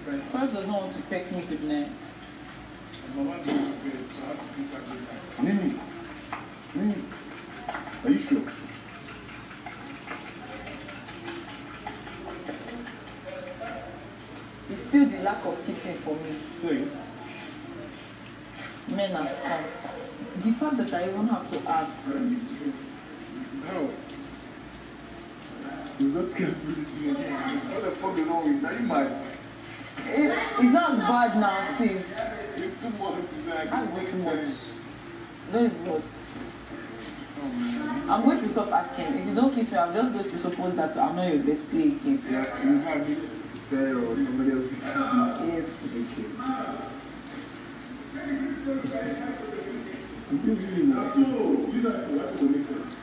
First doesn't want to peck me good night. Mama didn't go to bed, so I have to kiss her good night. Nini, are you sure? It's still the lack of kissing for me. Say. Men are scum. The fact that I even have to ask. No. You got scared to put it in again. What the fuck is wrong with you? Are you mad? It's not as bad now, see. It's too much. How is it too much? No, it's not. I'm going to stop asking. If you don't kiss me, I'm just going to suppose that I'm not your bestie again. Yeah, you can't meet there or somebody else. Yes. Okay. This is really nice.